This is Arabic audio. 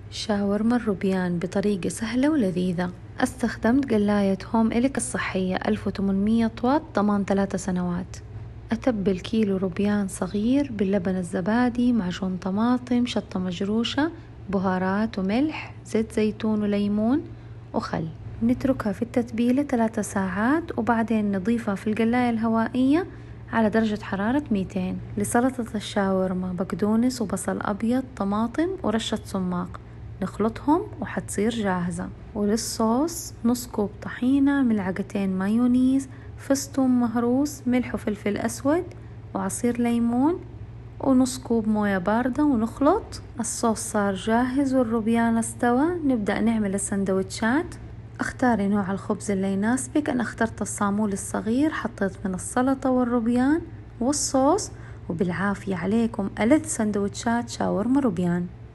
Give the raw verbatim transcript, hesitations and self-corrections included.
شاورما الروبيان بطريقة سهلة ولذيذة. استخدمت قلاية هوم إليك الصحية ألف وثمانمية واط ضمان ثلاثة سنوات. أتبل كيلو روبيان صغير باللبن الزبادي، معجون طماطم، شطة مجروشة، بهارات وملح، زيت زيتون وليمون وخل. نتركها في التتبيلة ثلاثة ساعات وبعدين نضيفها في القلاية الهوائية على درجة حرارة مئتين. لسلطة الشاورما بقدونس وبصل أبيض، طماطم ورشة سماق، نخلطهم وحتصير جاهزة. وللصوص نص كوب طحينة، ملعقتين مايونيز، فص ثوم مهروس، ملح وفلفل أسود وعصير ليمون ونص كوب موية باردة ونخلط. الصوص صار جاهز والروبيان استوى. نبدأ نعمل السندوتشات. اختاري نوع الخبز اللي يناسبك. أنا اخترت الصامول الصغير، حطيت من السلطة والروبيان والصوص، وبالعافية عليكم ألذ سندوتشات شاورما روبيان.